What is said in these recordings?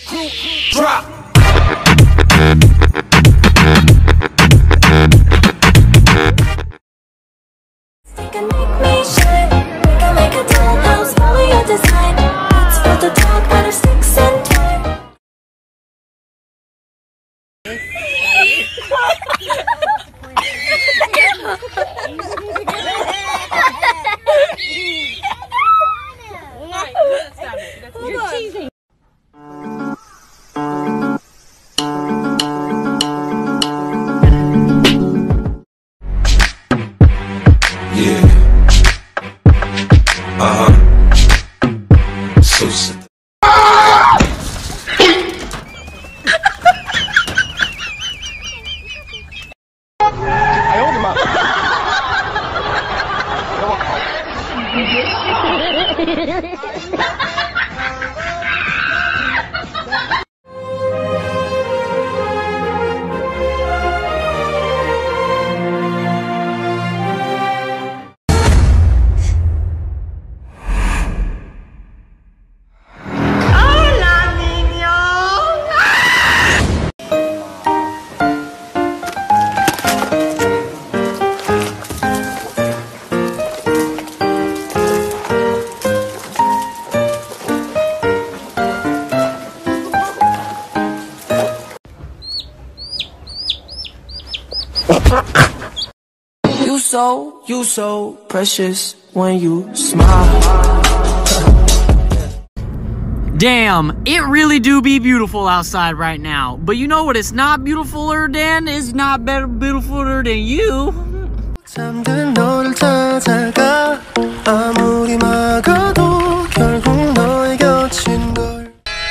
Drop. You can make me shine. We can make a dollhouse, follow your design. Let's build a dog out of sticks and twine. You're teasing. Yeah. So sick. You so precious when you smile. Damn, it really do be beautiful outside right now. But you know what it's not beautifuler than? It's not better beautifuler than you. 잠든 너를 찾아가 아무리 막아도 결국 너의 곁인 걸.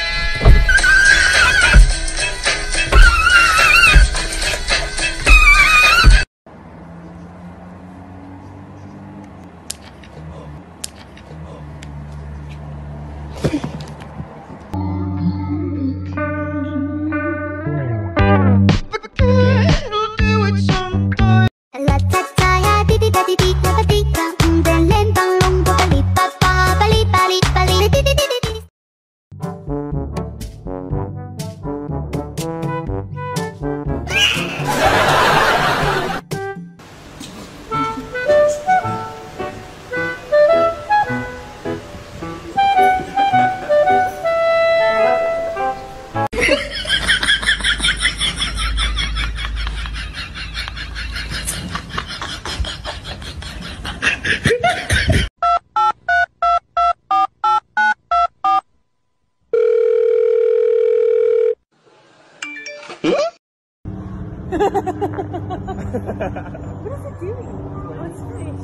What is it doing? Oh, it's fish.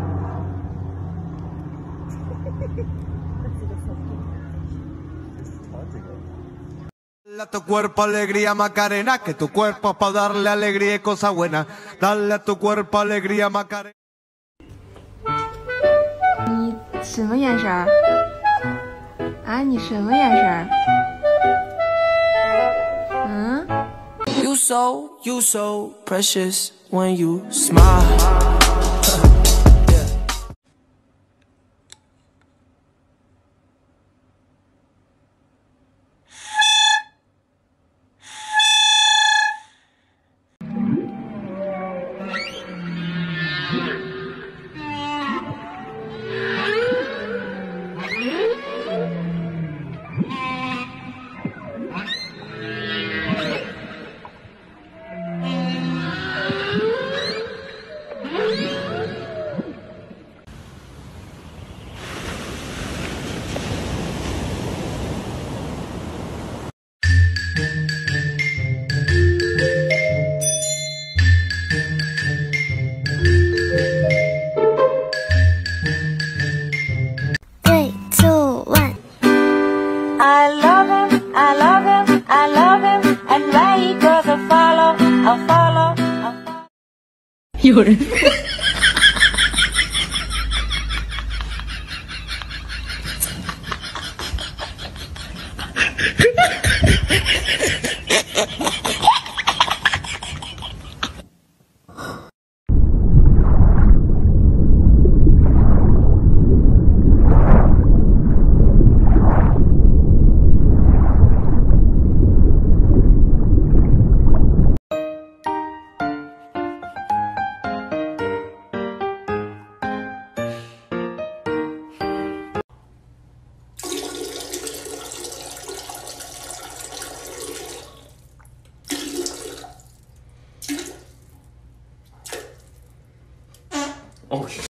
Dale a tu cuerpo alegría Macarena, que tu cuerpo es para darle alegría y cosas buenas. Dale a tu cuerpo alegría Macarena. 你什么眼神儿？啊，你什么眼神儿？嗯？ You so precious when you smile. him, and where he goes I'll follow, I'll follow, I'll follow. 有人。 Oh shit.